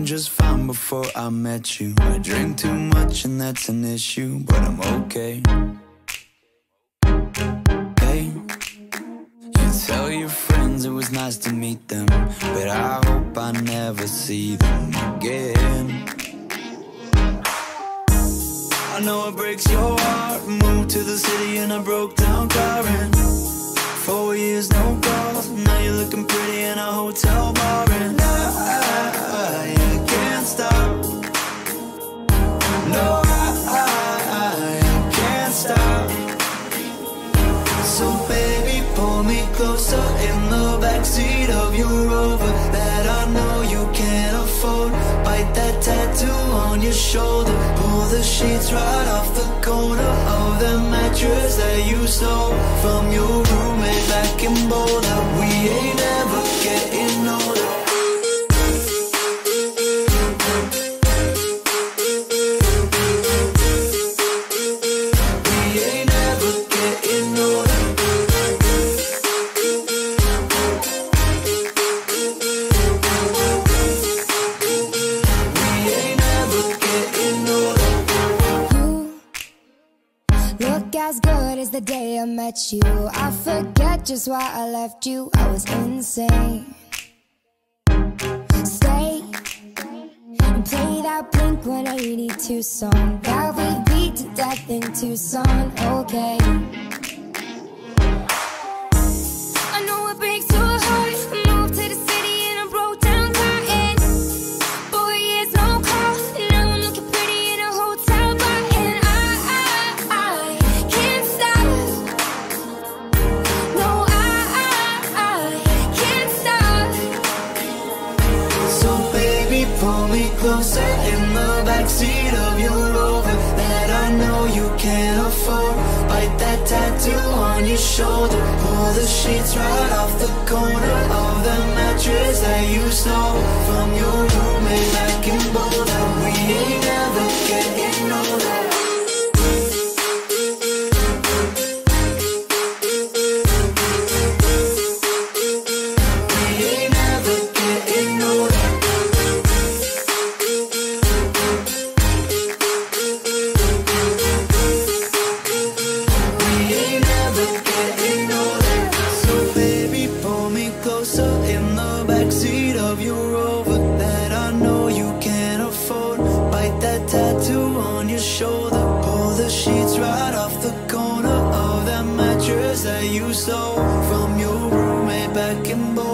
just fine before I met you. I drink too much and that's an issue, but I'm okay. Hey, you tell your friends it was nice to meet them, but I hope I never see them again. I know it breaks your heart. Moved to the city in a broke down car, and 4 years no calls. Now you're looking pretty in a hotel bar, and I can't stop. No, I can't stop. So baby, pull me closer in the backseat of your Rover that I know you can't afford. Bite that tattoo on your shoulder. Pull the sheets right off the corner of the mattress that you stole from your roommate back in Boulder. We ain't ever getting older. As good as the day I met you. I forget just why I left you. I was insane. Stay and play that Blink-182 song that we beat to death in Tucson. Okay, I know it breaks your heart. Moved to the city in a broke down car, and 4 years no call. Now I'm looking pretty in a hotel bar, and I can't stop. No, I can't stop. So baby, pull me closer in the backseat of your Rover that I know you can't afford. Bite that tattoo on your shoulder. Pull the sheets right off the corner of the mattress that you stole from your roommate back in Boulder. We ain't ever getting older. That you stole from your roommate back in Boulder.